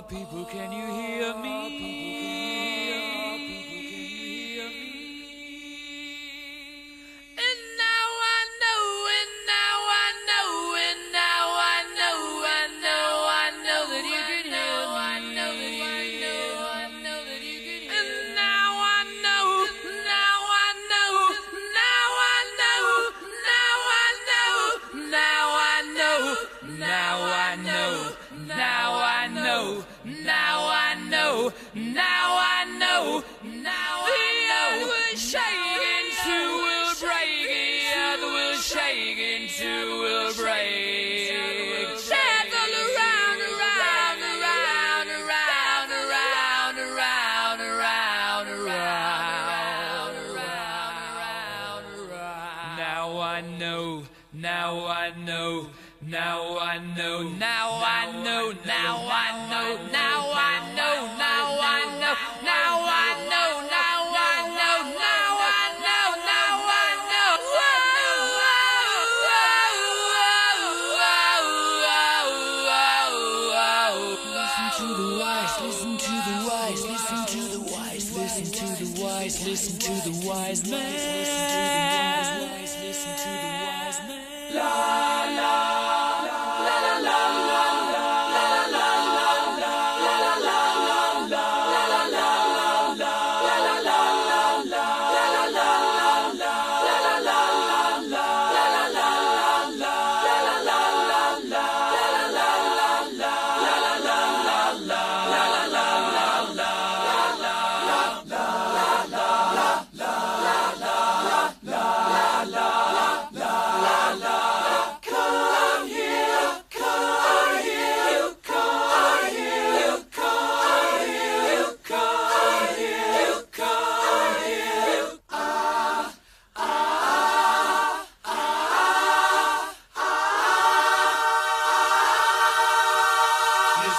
People, can you hear me? And now I know, and now I know, and now I know, I know, I know that you can hear me. I know that you can hear me. I know that you can hear me. And now I know, now I know, now I know, now I know, now I know, now I know, now I know, now I know, now I know, now the earth will shake into will break, the earth will shake into will break. Circle around, around, around, around, around, around, around, around, around, around. Now I know, now I know, now I know, now I know, now I know, now I know, now I know, now I know, now I know, now I know, now I know. Listen to the wise, listen to the wise, listen to the wise, listen to the wise, listen to the wise man. Listen to the wise man. La la.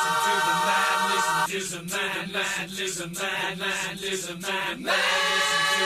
Listen to the man, listen to the man, listen to the man.